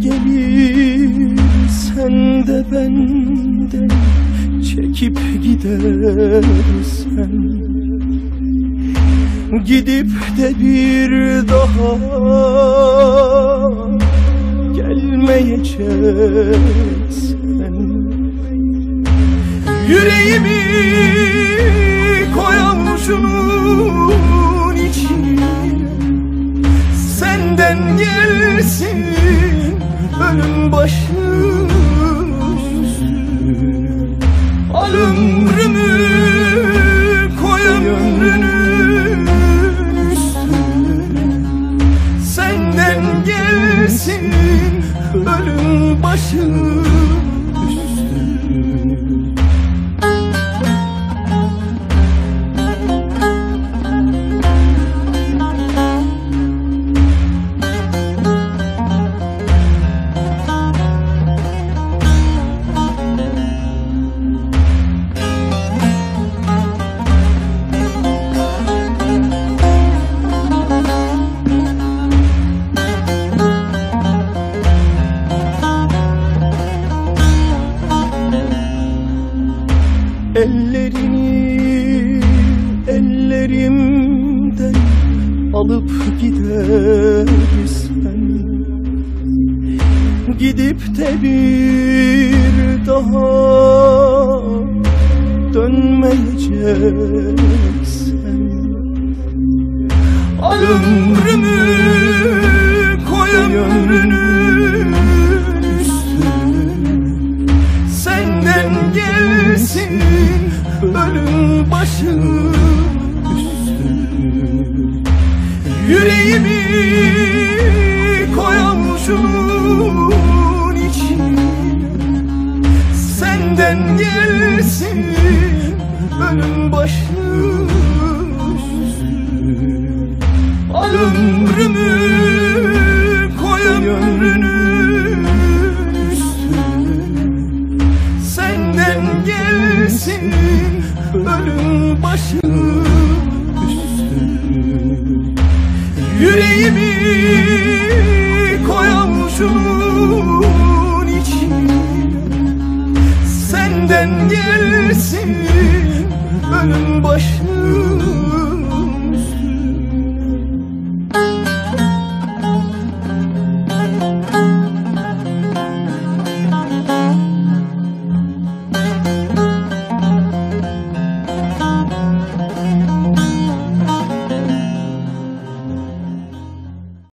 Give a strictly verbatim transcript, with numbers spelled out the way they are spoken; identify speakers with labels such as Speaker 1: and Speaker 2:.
Speaker 1: gelir sen de benden çekip gidersen, gidip de bir daha gelmeyeceksen, yüreğimi koyamuşunun içine senden gelsin ölüm başım üstüne. Al ömrümü koy ömrünün üstüne, senden gelsin ölüm başım üstüne. Ellerini ellerimden alıp gidersen, gidip de bir daha dönmeyeceksen, al ömrümü koy ömrünün üstüne, senden gelsin ölüm başım üstüne. Yüreğimi koyamuşunun içine senden gelsin ölüm başım üstüne. Al ömrümü koy ömrünün üstüne, senden gelsin ölüm başım üstüne. Yüreğimi koyamuşunun içine senden gelsin ölüm başım